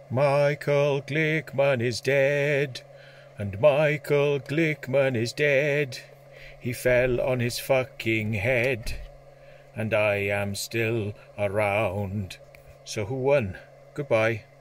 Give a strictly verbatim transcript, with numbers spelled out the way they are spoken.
Michael Glickman is dead, and Michael Glickman is dead. He fell on his fucking head, and I am still around. So who won? Goodbye.